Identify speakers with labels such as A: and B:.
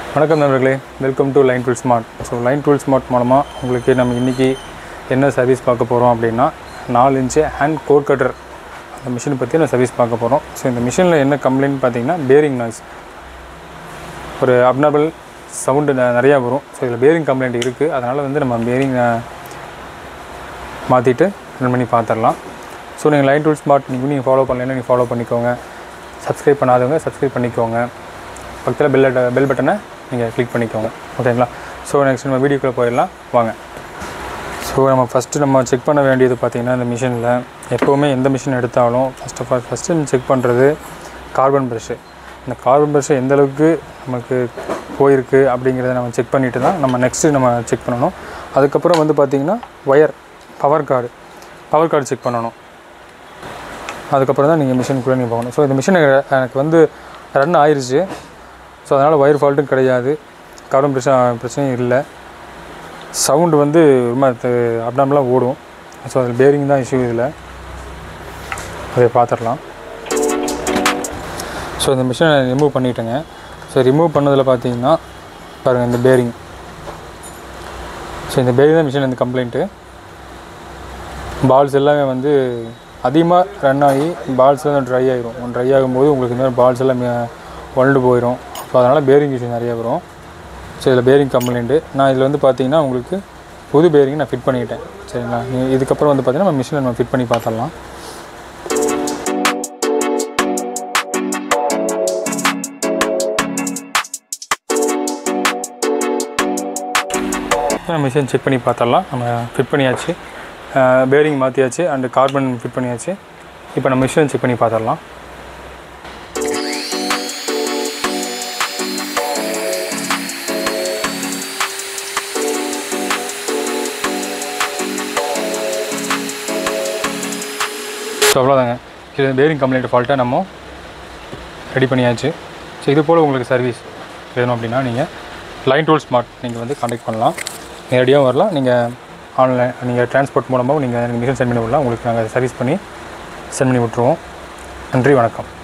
A: வணக்கம் நண்பர்களே, welcome to line tool smart. So line tool smart மூலமாக உங்களுக்கு நம்ம இன்றைக்கி என்ன சர்வீஸ் பார்க்க போகிறோம் அப்படின்னா 4 இன்ச்சு ஹேண்ட் கோட் கட்டர் அந்த மிஷினை பற்றி நான் சர்வீஸ் பார்க்க போகிறோம். ஸோ இந்த மிஷினில் என்ன கம்ப்ளைண்ட் பார்த்தீங்கன்னா பேரிங் நாய்ஸ், ஒரு அப்நார்மல் சவுண்டு நிறையா வரும். ஸோ இதில் பேரிங் கம்ப்ளைண்ட் இருக்குது. அதனால் வந்து நம்ம பேரிங் மாற்றிட்டு ரன் பண்ணி பார்த்துடலாம். ஸோ நீங்கள் லைன் டூல் ஸ்மார்ட் நீங்கள் ஃபாலோ பண்ணலைன்னா நீங்கள் ஃபாலோ பண்ணிக்கோங்க. சப்ஸ்கிரைப் பண்ணாதவங்க சப்ஸ்கிரைப் பண்ணிக்கோங்க. பக்கத்தில் பெல் பட்டனை நீங்கள் கிளிக் பண்ணிக்கோங்க. ஓகேங்களா? ஸோ நெக்ஸ்ட் நம்ம வீடியோக்குள்ளே போயிடலாம் வாங்க. ஸோ நம்ம ஃபஸ்ட்டு செக் பண்ண வேண்டியது பார்த்திங்கன்னா, இந்த மிஷினில் எப்போவுமே எந்த மிஷின் எடுத்தாலும் ஃபஸ்ட்டு செக் பண்ணுறது கார்பன் ப்ரஷ்ஷு. இந்த கார்பன் ப்ரஷ்ஷு எந்தளவுக்கு நமக்கு போயிருக்கு அப்படிங்கிறத நம்ம செக் பண்ணிவிட்டு தான் நம்ம நெக்ஸ்ட்டு நம்ம செக் பண்ணணும். அதுக்கப்புறம் வந்து பார்த்திங்கன்னா பவர் கார்டு செக் பண்ணணும். அதுக்கப்புறம் தான் நீங்கள் மிஷினுக்குள்ளே நீங்கள் போகணும். ஸோ இந்த மிஷின் எனக்கு வந்து ரன் ஆயிடுச்சு. ஸோ அதனால் ஒயர் ஃபால்ட்டும் கிடையாது, கார்பன் பிரச்சனையும் இல்லை. சவுண்டு வந்து ரொம்ப அப்நார்மலாக ஓடும். ஸோ அதில் பேரிங் தான் இஷ்யூ. இதில் அதை பார்த்துடலாம். ஸோ இந்த மிஷினை ரிமூவ் பண்ணிட்டேங்க. ஸோ ரிமூவ் பண்ணதில் பார்த்தீங்கன்னா பாருங்கள், இந்த பேரிங். ஸோ இந்த பேரிங் தான் மிஷின் இந்த கம்ப்ளைண்ட்டு. பால்ஸ் எல்லாமே வந்து அதிகமாக ரன் ஆகி பால்ஸ் எல்லாம் ட்ரை ஆகிரும். ட்ரை ஆகும்போது உங்களுக்கு இந்த மாதிரி பால்ஸ் எல்லாம் வளர்ந்து போயிடும். ஸோ அதனால் பேரிங் இஷ்யூ நிறையா வரும். ஸோ இதில் பேரிங் கம்ப்ளைண்ட்டு நான் இதில் வந்து பார்த்திங்கன்னா உங்களுக்கு புது பேரிங் நான் ஃபிட் பண்ணிட்டேன். சரிங்களா? இதுக்கப்புறம் வந்து பார்த்திங்கன்னா நம்ம மிஷினில் நம்ம ஃபிட் பண்ணி பார்த்துடலாம். நம்ம மிஷின் செக் பண்ணி பார்த்துடலாம். நம்ம ஃபிட் பண்ணியாச்சு, பேரிங் மாற்றியாச்சு, அண்டு கார்பன் ஃபிட் பண்ணியாச்சு. இப்போ நம்ம மிஷினை செக் பண்ணி பார்த்துடலாம். ஸோ அவ்வளோதாங்க. இது பேரிங் கம்ப்ளைண்ட் ஃபால்ட்டை நம்ம ரெடி பண்ணியாச்சு. ஸோ இது போல் உங்களுக்கு சர்வீஸ் வேணும் அப்படின்னா நீங்கள் லைன் டூல் ஸ்மார்ட் நீங்கள் வந்து கான்டாக்ட் பண்ணலாம். நேரடியாகவும் வரலாம், நீங்கள் ஆன்லைன் நீங்கள் டிரான்ஸ்போர்ட் மூலமாக நீங்கள் மிஷின் சென்ட் பண்ணி விடலாம். உங்களுக்கு நாங்கள் சர்வீஸ் பண்ணி சென்ட் பண்ணி விட்ருவோம். நன்றி, வணக்கம்.